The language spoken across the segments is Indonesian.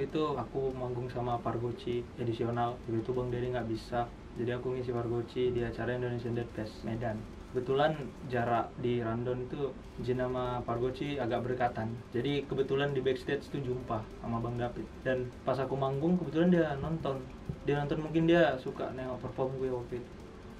itu aku manggung sama Pargoci edisional, begitu Bang Dedi nggak bisa, jadi aku ngisi Pargoci di acara Indonesian Dead Fest Medan. Kebetulan jarak di rundown itu Jin sama Pargoci agak berdekatan, jadi kebetulan di backstage tuh jumpa sama Bang David. Dan pas aku manggung kebetulan dia nonton, mungkin dia suka nengok perform gue waktu itu.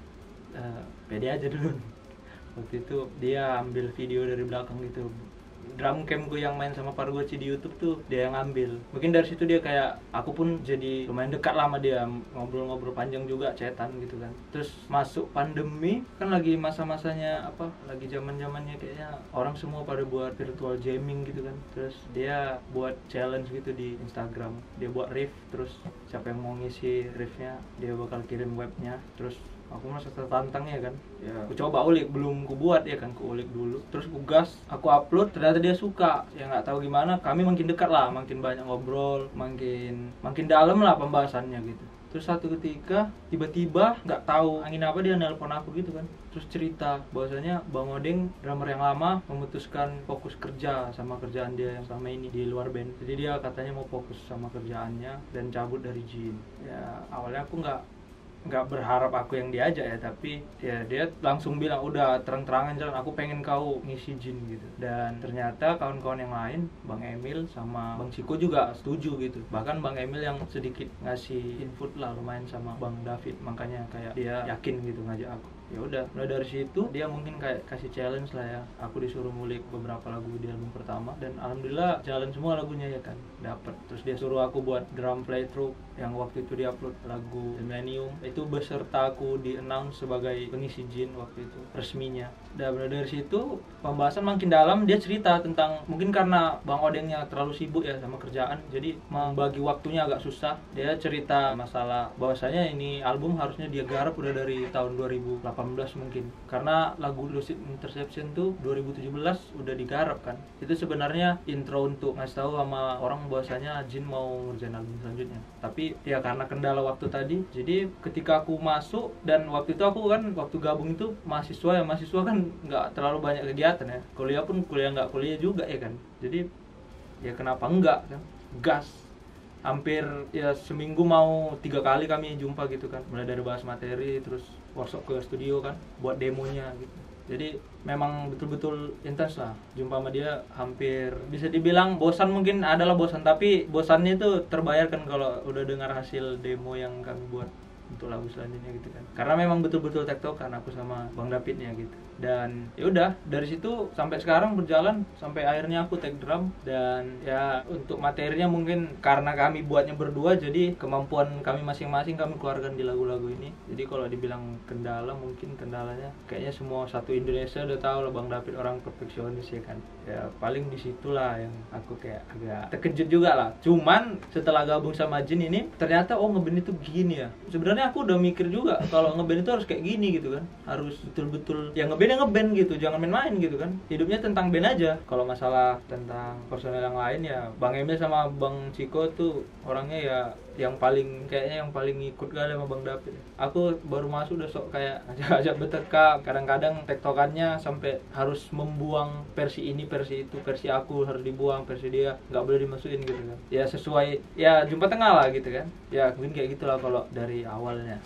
Pede aja dulu. Waktu itu dia ambil video dari belakang gitu, drum cam gue yang main sama Pargoci di YouTube tuh dia yang ambil. Mungkin dari situ dia kayak, aku pun jadi lumayan dekat lah sama dia, ngobrol-ngobrol panjang juga, chatan gitu kan. Terus masuk pandemi kan lagi masa-masanya apa, lagi zaman-zamannya kayaknya orang semua pada buat virtual jamming gitu kan. Terus dia buat challenge gitu di Instagram, dia buat riff, terus siapa yang mau ngisi riffnya dia bakal kirim webnya. Terus aku merasa tertantang ya kan, ya aku coba ulik, belum ku buat ya kan, ku ulik dulu, terus ku gas, aku upload, ternyata dia suka. Ya nggak tahu gimana, kami makin dekat lah, makin banyak ngobrol, makin dalam lah pembahasannya gitu. Terus satu ketika tiba-tiba nggak tahu angin apa dia nelpon aku gitu kan, terus cerita bahwasanya Bang Odeng, drummer yang lama, memutuskan fokus kerja sama kerjaan dia yang selama ini di luar band. Jadi dia katanya mau fokus sama kerjaannya dan cabut dari Jin. Ya awalnya aku nggak berharap aku yang diajak ya, tapi ya dia langsung bilang udah terang-terangan jalan, aku pengen kau ngisi Jin gitu. Dan ternyata kawan-kawan yang lain, Bang Emil sama Bang Ciko juga setuju gitu. Bahkan Bang Emil yang sedikit ngasih input lah lumayan sama Bang David, makanya kayak dia yakin gitu ngajak aku. Ya udah, mulai dari situ dia mungkin kayak kasih challenge lah ya. Aku disuruh ngulik beberapa lagu di album pertama dan alhamdulillah jalan semua lagunya ya kan, dapet. Terus dia suruh aku buat drum playthrough yang waktu itu dia upload lagu The Millennium, itu beserta aku di announce sebagai pengisi Jin waktu itu resminya. Dan mulai dari situ pembahasan makin dalam, dia cerita tentang mungkin karena Bang Odengnya terlalu sibuk ya sama kerjaan, jadi membagi waktunya agak susah. Dia cerita masalah bahwasanya ini album harusnya dia garap udah dari tahun 2018 mungkin, karena lagu Lucid Interception tuh 2017 udah digarap kan. Itu sebenarnya intro untuk ngasih tahu sama orang bahwasanya Jin mau ngerjain album selanjutnya. Tapi ya karena kendala waktu tadi, jadi ketika aku masuk, dan waktu itu aku kan waktu gabung itu mahasiswa kan nggak terlalu banyak kegiatan ya, kuliah pun kuliah nggak kuliah juga ya kan. Jadi ya kenapa enggak kan, gas. Hampir ya seminggu mau 3 kali kami jumpa gitu kan, mulai dari bahas materi, terus workshop ke studio kan buat demonya gitu. Jadi memang betul-betul intens lah jumpa sama dia. Hampir bisa dibilang bosan, mungkin adalah bosan, tapi bosannya itu terbayarkan kalau udah dengar hasil demo yang kami buat untuk lagu selanjutnya gitu kan. Karena memang betul-betul tektokan aku sama Bang Davidnya gitu. Dan ya udah, dari situ sampai sekarang berjalan sampai akhirnya aku take drum. Dan ya untuk materinya mungkin karena kami buatnya berdua, jadi kemampuan kami masing-masing kami keluarkan di lagu-lagu ini. Jadi kalau dibilang kendala, mungkin kendalanya kayaknya semua satu Indonesia udah tahu lah Bang David orang perfeksionis ya kan. Ya paling disitulah yang aku kayak agak terkejut juga lah. Cuman setelah gabung sama Jin ini ternyata oh ngeband itu gini ya. Sebenarnya aku udah mikir juga kalau ngeband itu harus kayak gini gitu kan, harus betul-betul ya ngeband gitu, jangan main-main gitu kan. Hidupnya tentang band aja. Kalau masalah tentang personel yang lain ya Bang Emil sama Bang Ciko tuh orangnya ya yang paling kayaknya yang paling ikut kali sama Bang David. Aku baru masuk udah sok kayak ajak berteka, kadang-kadang tektokannya sampai harus membuang versi ini, versi itu, versi aku harus dibuang, versi dia nggak boleh dimasukin gitu kan. Ya sesuai, ya jumpa tengah lah gitu kan. Ya mungkin kayak gitulah kalau dari awalnya.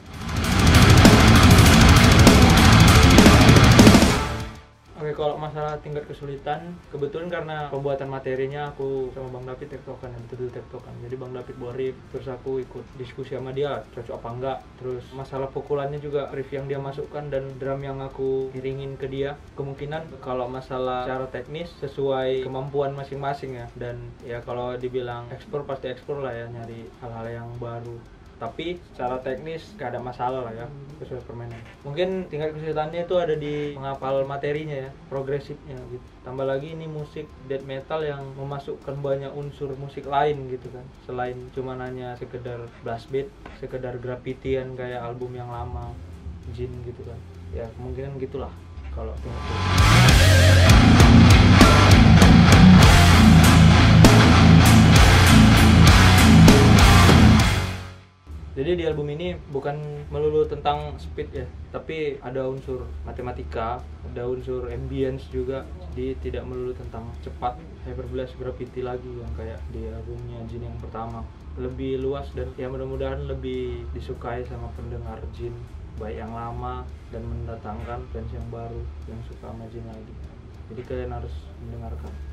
Oke, kalau masalah tingkat kesulitan, kebetulan karena pembuatan materinya aku sama Bang David tektokan, betul-betul tektokan. Jadi Bang David buat riff, terus aku ikut diskusi sama dia, cocok apa enggak. Terus masalah pukulannya juga riff yang dia masukkan dan drum yang aku iringin ke dia. Kemungkinan kalau masalah secara teknis sesuai kemampuan masing-masing ya. Dan ya kalau dibilang eksplor pasti eksplor lah ya, nyari hal-hal yang baru. Tapi secara teknis gak ada masalah lah ya, sesuai permainan. Mungkin tingkat kesulitannya itu ada di menghafal materinya ya, progresifnya gitu. Tambah lagi ini musik death metal yang memasukkan banyak unsur musik lain gitu kan, selain cuma hanya sekedar blast beat, sekedar graffitian kayak album yang lama Jin gitu kan. Ya kemungkinan gitulah kalau jadi Jadi di album ini bukan melulu tentang speed ya, tapi ada unsur matematika, ada unsur ambience juga. Jadi tidak melulu tentang cepat, hyperblast, graffiti lagi yang kayak di albumnya Jin yang pertama. Lebih luas dan ya mudah-mudahan lebih disukai sama pendengar Jin, baik yang lama dan mendatangkan fans yang baru yang suka sama Jin lagi. Jadi kalian harus mendengarkan.